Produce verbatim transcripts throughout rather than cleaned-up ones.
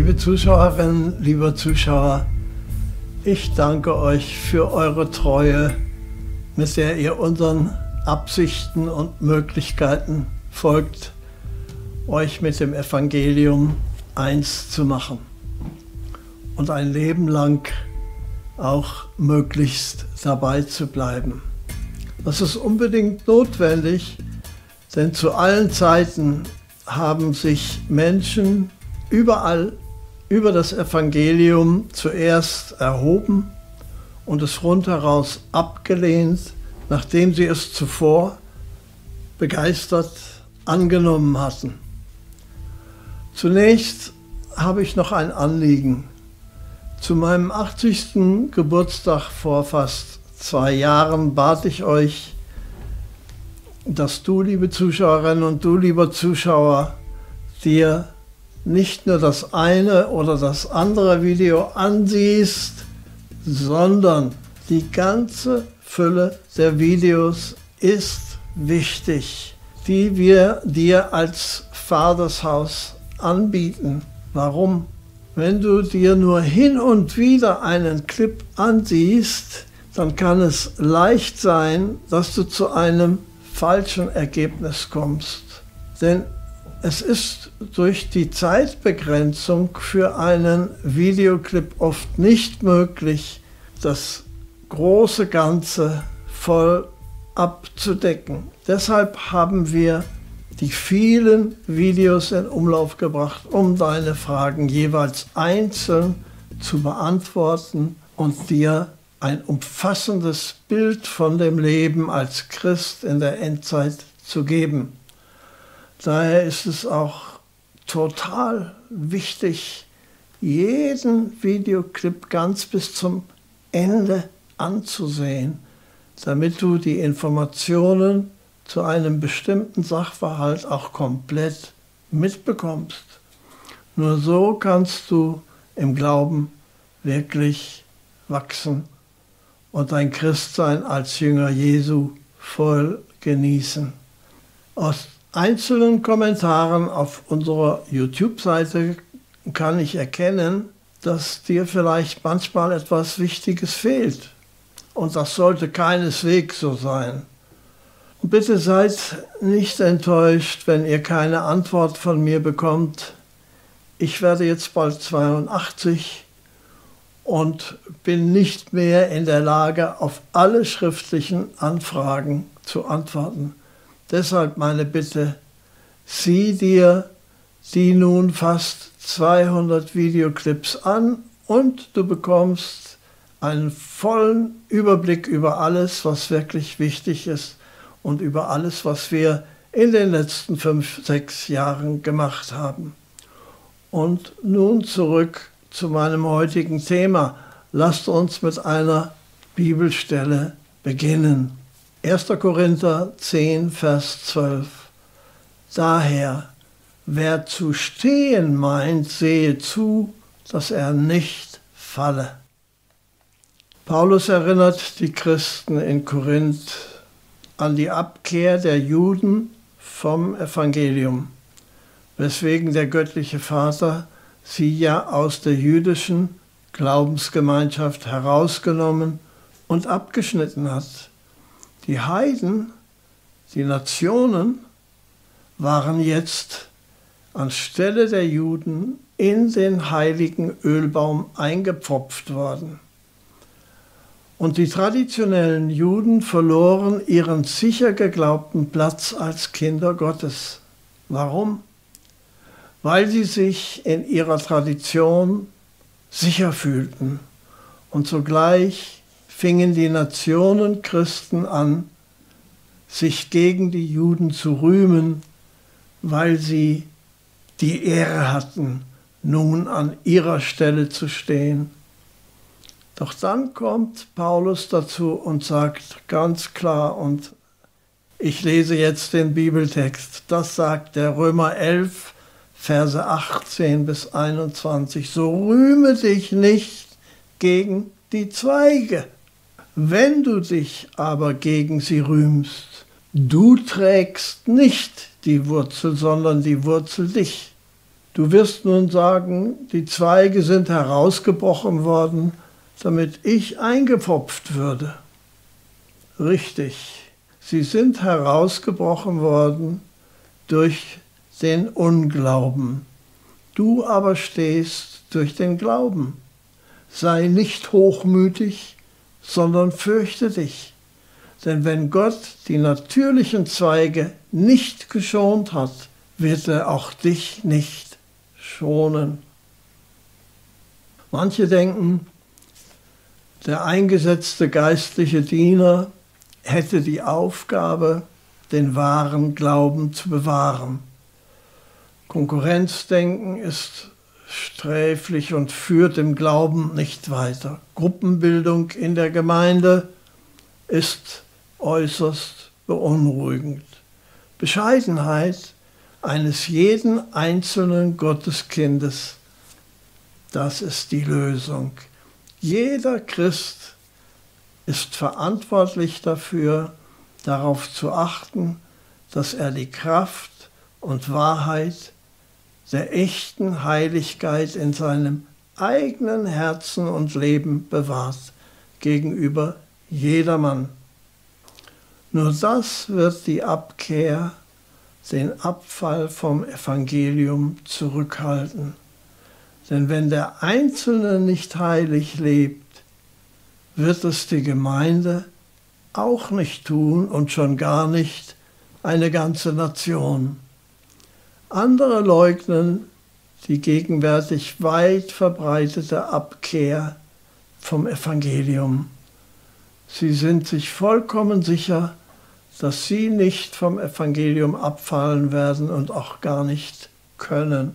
Liebe Zuschauerinnen, lieber Zuschauer, ich danke euch für eure Treue, mit der ihr unseren Absichten und Möglichkeiten folgt, euch mit dem Evangelium eins zu machen und ein Leben lang auch möglichst dabei zu bleiben. Das ist unbedingt notwendig, denn zu allen Zeiten haben sich Menschen überall über das Evangelium zuerst erhoben und es rundheraus abgelehnt, nachdem sie es zuvor begeistert angenommen hatten. Zunächst habe ich noch ein Anliegen. Zu meinem achtzigsten Geburtstag vor fast zwei Jahren bat ich euch, dass du, liebe Zuschauerinnen und du, lieber Zuschauer, dir nicht nur das eine oder das andere Video ansiehst, sondern die ganze Fülle der Videos ist wichtig, die wir dir als Vatershaus anbieten. Warum? Wenn du dir nur hin und wieder einen Clip ansiehst, dann kann es leicht sein, dass du zu einem falschen Ergebnis kommst. Denn es ist durch die Zeitbegrenzung für einen Videoclip oft nicht möglich, das große Ganze voll abzudecken. Deshalb haben wir die vielen Videos in Umlauf gebracht, um deine Fragen jeweils einzeln zu beantworten und dir ein umfassendes Bild von dem Leben als Christ in der Endzeit zu geben. Daher ist es auch total wichtig, jeden Videoclip ganz bis zum Ende anzusehen, damit du die Informationen zu einem bestimmten Sachverhalt auch komplett mitbekommst. Nur so kannst du im Glauben wirklich wachsen und dein Christsein als Jünger Jesu voll genießen. Aus einzelnen Kommentaren auf unserer YouTube-Seite kann ich erkennen, dass dir vielleicht manchmal etwas Wichtiges fehlt. Und das sollte keineswegs so sein. Und bitte seid nicht enttäuscht, wenn ihr keine Antwort von mir bekommt. Ich werde jetzt bald zweiundachtzig und bin nicht mehr in der Lage, auf alle schriftlichen Anfragen zu antworten. Deshalb meine Bitte, sieh dir die nun fast zweihundert Videoclips an und du bekommst einen vollen Überblick über alles, was wirklich wichtig ist und über alles, was wir in den letzten fünf, sechs Jahren gemacht haben. Und nun zurück zu meinem heutigen Thema. Lasst uns mit einer Bibelstelle beginnen. erster Korinther zehn, Vers zwölf. Daher, wer zu stehen meint, sehe zu, dass er nicht falle. Paulus erinnert die Christen in Korinth an die Abkehr der Juden vom Evangelium, weswegen der göttliche Vater sie ja aus der jüdischen Glaubensgemeinschaft herausgenommen und abgeschnitten hat. Die Heiden, die Nationen, waren jetzt anstelle der Juden in den heiligen Ölbaum eingepfropft worden. Und die traditionellen Juden verloren ihren sicher geglaubten Platz als Kinder Gottes. Warum? Weil sie sich in ihrer Tradition sicher fühlten. Und sogleich fingen die Nationen Christen an, sich gegen die Juden zu rühmen, weil sie die Ehre hatten, nun an ihrer Stelle zu stehen. Doch dann kommt Paulus dazu und sagt ganz klar, und ich lese jetzt den Bibeltext, das sagt der Römer elf, Verse achtzehn bis einundzwanzig, so rühme dich nicht gegen die Zweige. Wenn du dich aber gegen sie rühmst, du trägst nicht die Wurzel, sondern die Wurzel dich. Du wirst nun sagen, die Zweige sind herausgebrochen worden, damit ich eingepfropft würde. Richtig, sie sind herausgebrochen worden durch den Unglauben. Du aber stehst durch den Glauben. Sei nicht hochmütig, sondern fürchte dich. Denn wenn Gott die natürlichen Zweige nicht geschont hat, wird er auch dich nicht schonen. Manche denken, der eingesetzte geistliche Diener hätte die Aufgabe, den wahren Glauben zu bewahren. Konkurrenzdenken ist sträflich und führt im Glauben nicht weiter. Gruppenbildung in der Gemeinde ist äußerst beunruhigend. Bescheidenheit eines jeden einzelnen Gotteskindes, das ist die Lösung. Jeder Christ ist verantwortlich dafür, darauf zu achten, dass er die Kraft und Wahrheit der echten Heiligkeit in seinem eigenen Herzen und Leben bewahrt gegenüber jedermann. Nur das wird die Abkehr, den Abfall vom Evangelium zurückhalten. Denn wenn der Einzelne nicht heilig lebt, wird es die Gemeinde auch nicht tun und schon gar nicht eine ganze Nation. Andere leugnen die gegenwärtig weit verbreitete Abkehr vom Evangelium. Sie sind sich vollkommen sicher, dass sie nicht vom Evangelium abfallen werden und auch gar nicht können.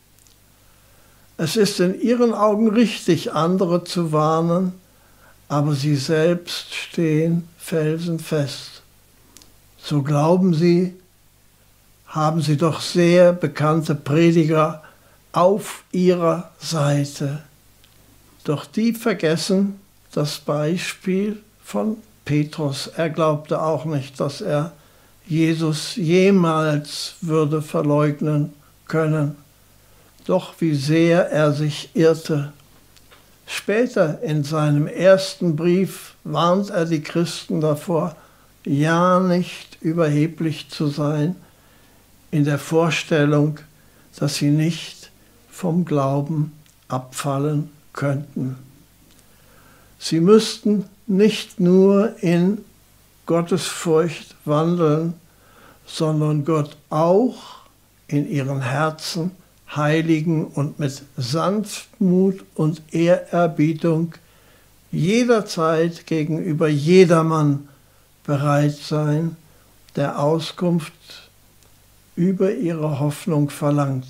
Es ist in ihren Augen richtig, andere zu warnen, aber sie selbst stehen felsenfest. So glauben sie, haben sie doch sehr bekannte Prediger auf ihrer Seite. Doch die vergessen das Beispiel von Petrus. Er glaubte auch nicht, dass er Jesus jemals würde verleugnen können. Doch wie sehr er sich irrte. Später in seinem ersten Brief warnt er die Christen davor, ja nicht überheblich zu sein, in der Vorstellung, dass sie nicht vom Glauben abfallen könnten. Sie müssten nicht nur in Gottesfurcht wandeln, sondern Gott auch in ihren Herzen heiligen und mit Sanftmut und Ehrerbietung jederzeit gegenüber jedermann bereit sein, der Auskunft über ihre Hoffnung verlangt.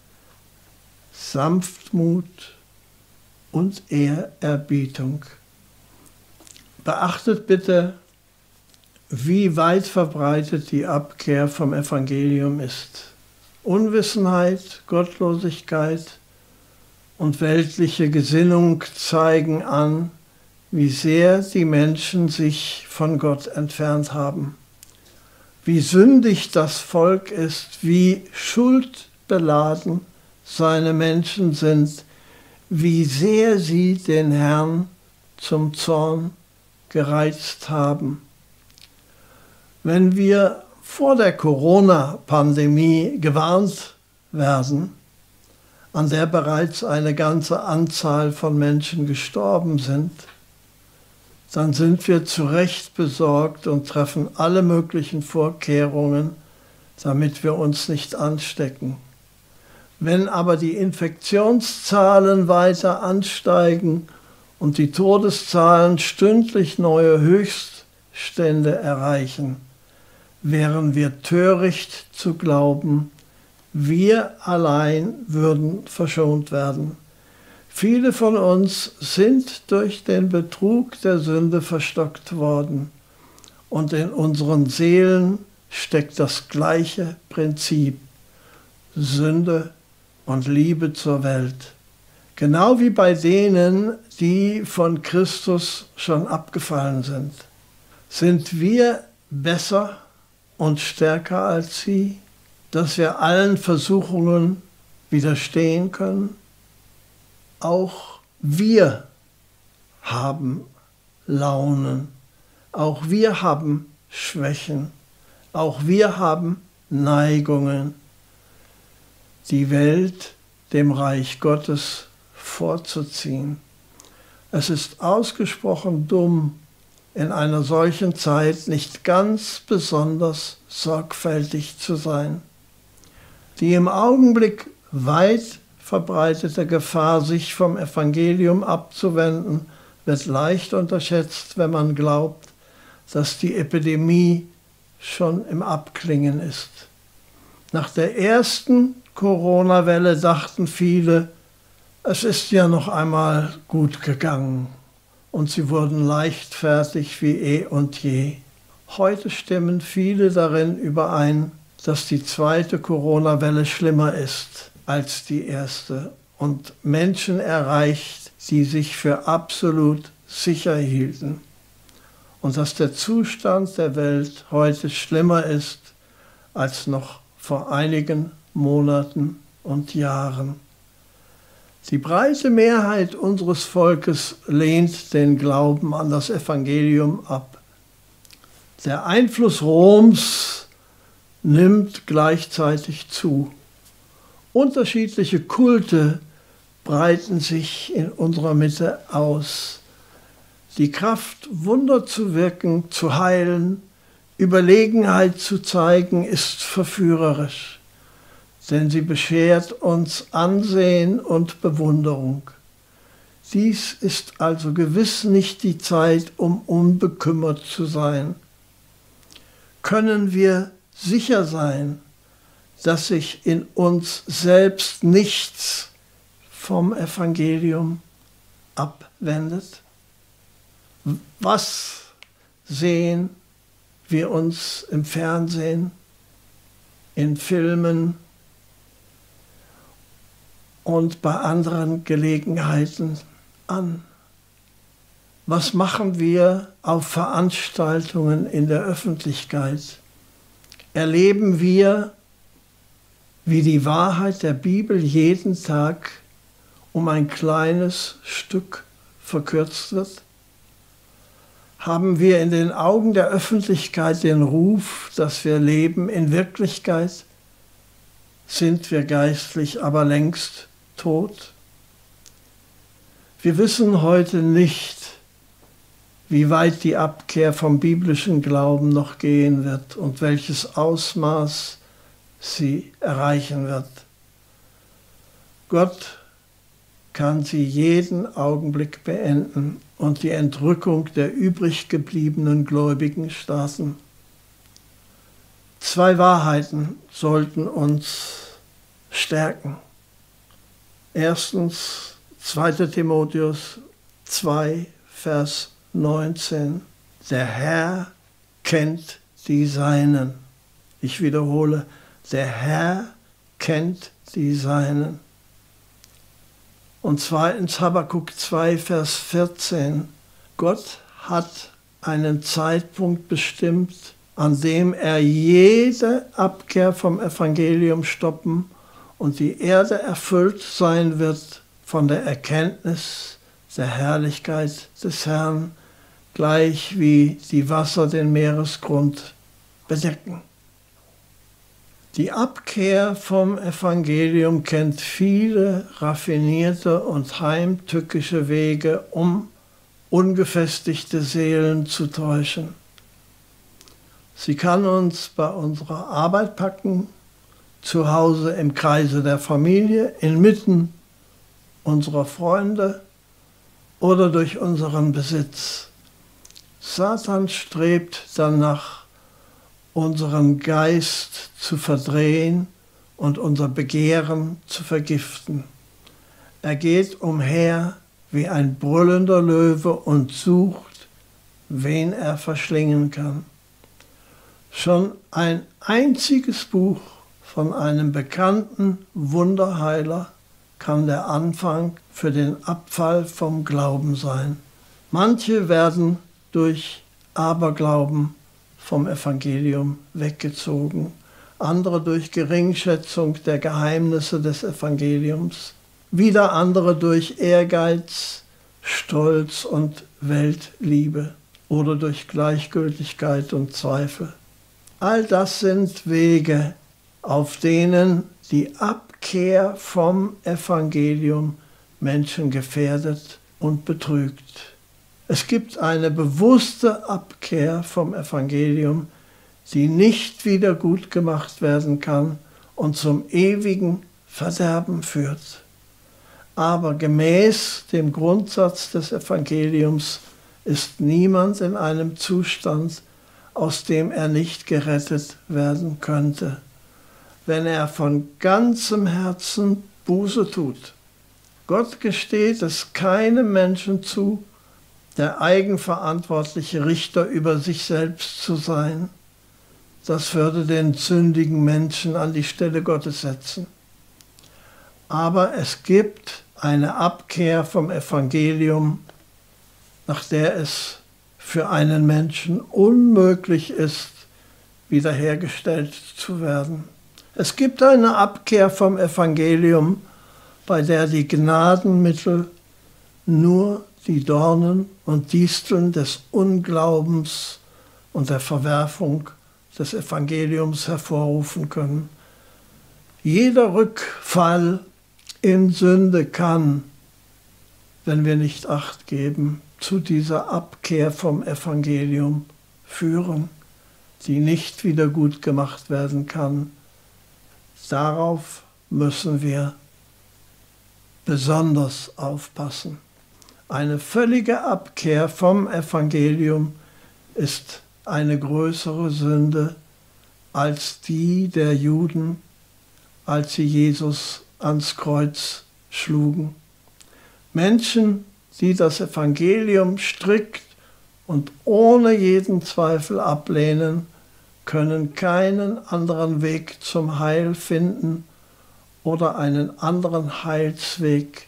Sanftmut und Ehrerbietung. Beachtet bitte, wie weit verbreitet die Abkehr vom Evangelium ist. Unwissenheit, Gottlosigkeit und weltliche Gesinnung zeigen an, wie sehr die Menschen sich von Gott entfernt haben. Wie sündig das Volk ist, wie schuldbeladen seine Menschen sind, wie sehr sie den Herrn zum Zorn gereizt haben. Wenn wir vor der Corona-Pandemie gewarnt werden, an der bereits eine ganze Anzahl von Menschen gestorben sind, dann sind wir zu Recht besorgt und treffen alle möglichen Vorkehrungen, damit wir uns nicht anstecken. Wenn aber die Infektionszahlen weiter ansteigen und die Todeszahlen stündlich neue Höchststände erreichen, wären wir töricht zu glauben, wir allein würden verschont werden. Viele von uns sind durch den Betrug der Sünde verstockt worden und in unseren Seelen steckt das gleiche Prinzip: Sünde und Liebe zur Welt. Genau wie bei denen, die von Christus schon abgefallen sind. Sind wir besser und stärker als sie, dass wir allen Versuchungen widerstehen können. Auch wir haben Launen, auch wir haben Schwächen, auch wir haben Neigungen, die Welt dem Reich Gottes vorzuziehen. Es ist ausgesprochen dumm, in einer solchen Zeit nicht ganz besonders sorgfältig zu sein. Die im Augenblick weit verbreitete Gefahr, sich vom Evangelium abzuwenden, wird leicht unterschätzt, wenn man glaubt, dass die Epidemie schon im Abklingen ist. Nach der ersten Corona-Welle dachten viele, es ist ja noch einmal gut gegangen, und sie wurden leichtfertig wie eh und je. Heute stimmen viele darin überein, dass die zweite Corona-Welle schlimmer ist als die erste und Menschen erreicht, die sich für absolut sicher hielten, und dass der Zustand der Welt heute schlimmer ist als noch vor einigen Monaten und Jahren. Die breite Mehrheit unseres Volkes lehnt den Glauben an das Evangelium ab. Der Einfluss Roms nimmt gleichzeitig zu. Unterschiedliche Kulte breiten sich in unserer Mitte aus. Die Kraft, Wunder zu wirken, zu heilen, Überlegenheit zu zeigen, ist verführerisch, denn sie beschert uns Ansehen und Bewunderung. Dies ist also gewiss nicht die Zeit, um unbekümmert zu sein. Können wir sicher sein, dass sich in uns selbst nichts vom Evangelium abwendet? Was sehen wir uns im Fernsehen, in Filmen und bei anderen Gelegenheiten an? Was machen wir auf Veranstaltungen in der Öffentlichkeit? Erleben wir, wie die Wahrheit der Bibel jeden Tag um ein kleines Stück verkürzt wird? Haben wir in den Augen der Öffentlichkeit den Ruf, dass wir leben? In Wirklichkeit sind wir geistlich aber längst tot. Wir wissen heute nicht, wie weit die Abkehr vom biblischen Glauben noch gehen wird und welches Ausmaß sie erreichen wird. Gott kann sie jeden Augenblick beenden und die Entrückung der übrig gebliebenen Gläubigen starten. Zwei Wahrheiten sollten uns stärken. Erstens, zweiter Timotheus zwei, Vers neunzehn. Der Herr kennt die Seinen. Ich wiederhole, der Herr kennt die Seinen. Und zweitens Habakuk zwei, Vers vierzehn. Gott hat einen Zeitpunkt bestimmt, an dem er jede Abkehr vom Evangelium stoppen und die Erde erfüllt sein wird von der Erkenntnis der Herrlichkeit des Herrn, gleich wie die Wasser den Meeresgrund bedecken. Die Abkehr vom Evangelium kennt viele raffinierte und heimtückische Wege, um ungefestigte Seelen zu täuschen. Sie kann uns bei unserer Arbeit packen, zu Hause im Kreise der Familie, inmitten unserer Freunde oder durch unseren Besitz. Satan strebt danach, unseren Geist zu verdrehen und unser Begehren zu vergiften. Er geht umher wie ein brüllender Löwe und sucht, wen er verschlingen kann. Schon ein einziges Buch von einem bekannten Wunderheiler kann der Anfang für den Abfall vom Glauben sein. Manche werden durch Aberglauben vom Evangelium weggezogen. andere durch Geringschätzung der Geheimnisse des Evangeliums, wieder andere durch Ehrgeiz, Stolz und Weltliebe oder durch Gleichgültigkeit und Zweifel. All das sind Wege, auf denen die Abkehr vom Evangelium Menschen gefährdet und betrügt. Es gibt eine bewusste Abkehr vom Evangelium, die nicht wieder gut gemacht werden kann und zum ewigen Verderben führt. Aber gemäß dem Grundsatz des Evangeliums ist niemand in einem Zustand, aus dem er nicht gerettet werden könnte, wenn er von ganzem Herzen Buße tut. Gott gesteht es keinem Menschen zu, der eigenverantwortliche Richter über sich selbst zu sein. Das würde den sündigen Menschen an die Stelle Gottes setzen. Aber es gibt eine Abkehr vom Evangelium, nach der es für einen Menschen unmöglich ist, wiederhergestellt zu werden. Es gibt eine Abkehr vom Evangelium, bei der die Gnadenmittel nur die Dornen und Disteln des Unglaubens und der Verwerfung des Evangeliums hervorrufen können. Jeder Rückfall in Sünde kann, wenn wir nicht Acht geben, zu dieser Abkehr vom Evangelium führen, die nicht wieder gut gemacht werden kann. Darauf müssen wir besonders aufpassen. Eine völlige Abkehr vom Evangelium ist eine größere Sünde als die der Juden, als sie Jesus ans Kreuz schlugen. Menschen, die das Evangelium strikt und ohne jeden Zweifel ablehnen, können keinen anderen Weg zum Heil finden oder einen anderen Heilsweg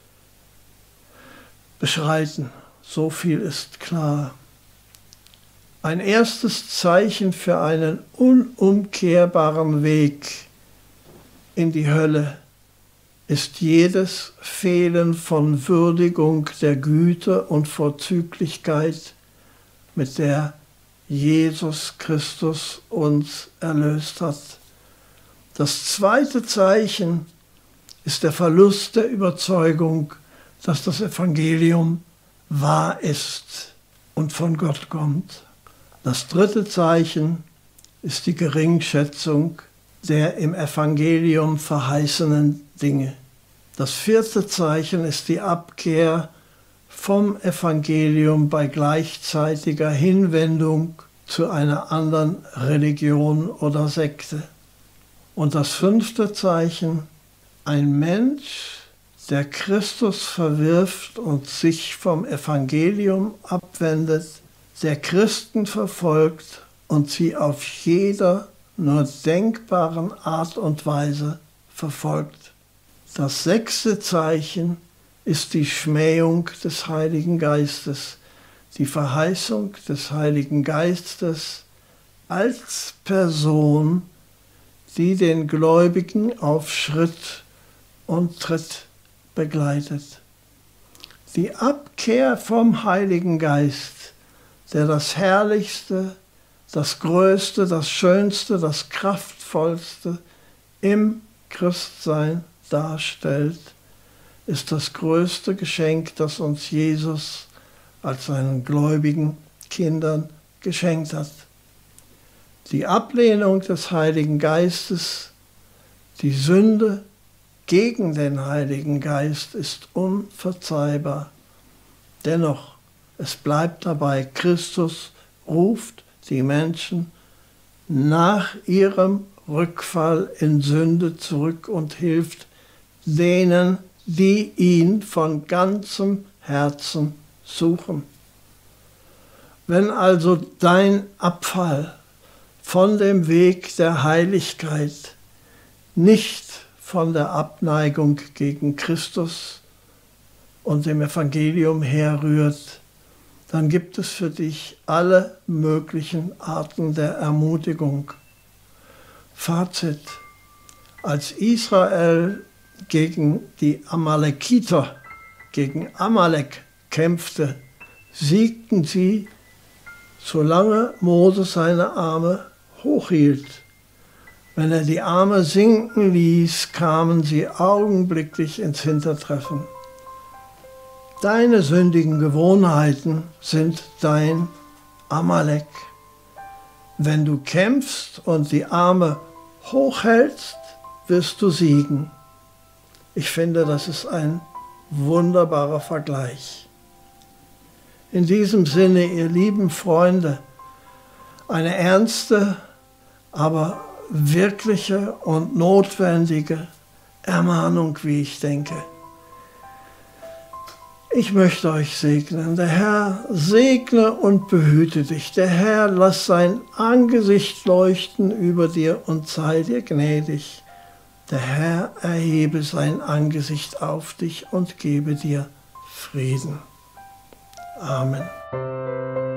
beschreiten. So viel ist klar. Ein erstes Zeichen für einen unumkehrbaren Weg in die Hölle ist jedes Fehlen von Würdigung der Güte und Vorzüglichkeit, mit der Jesus Christus uns erlöst hat. Das zweite Zeichen ist der Verlust der Überzeugung, dass das Evangelium wahr ist und von Gott kommt. Das dritte Zeichen ist die Geringschätzung der im Evangelium verheißenen Dinge. Das vierte Zeichen ist die Abkehr vom Evangelium bei gleichzeitiger Hinwendung zu einer anderen Religion oder Sekte. Und das fünfte Zeichen, ein Mensch, der Christus verwirft und sich vom Evangelium abwendet, der Christen verfolgt und sie auf jeder nur denkbaren Art und Weise verfolgt. Das sechste Zeichen ist die Schmähung des Heiligen Geistes, die Verheißung des Heiligen Geistes als Person, die den Gläubigen auf Schritt und Tritt begleitet. Die Abkehr vom Heiligen Geist, der das Herrlichste, das Größte, das Schönste, das Kraftvollste im Christsein darstellt, ist das größte Geschenk, das uns Jesus als seinen gläubigen Kindern geschenkt hat. Die Ablehnung des Heiligen Geistes, die Sünde gegen den Heiligen Geist ist unverzeihbar. Dennoch, es bleibt dabei, Christus ruft die Menschen nach ihrem Rückfall in Sünde zurück und hilft denen, die ihn von ganzem Herzen suchen. Wenn also dein Abfall von dem Weg der Heiligkeit nicht von der Abneigung gegen Christus und dem Evangelium herrührt, dann gibt es für dich alle möglichen Arten der Ermutigung. Fazit: Als Israel gegen die Amalekiter, gegen Amalek kämpfte, siegten sie, solange Mose seine Arme hochhielt. Wenn er die Arme sinken ließ, kamen sie augenblicklich ins Hintertreffen. Deine sündigen Gewohnheiten sind dein Amalek. Wenn du kämpfst und die Arme hochhältst, wirst du siegen. Ich finde, das ist ein wunderbarer Vergleich. In diesem Sinne, ihr lieben Freunde, eine ernste, aber wirkliche und notwendige Ermahnung, wie ich denke. Ich möchte euch segnen. Der Herr segne und behüte dich. Der Herr lass sein Angesicht leuchten über dir und sei dir gnädig. Der Herr erhebe sein Angesicht auf dich und gebe dir Frieden. Amen.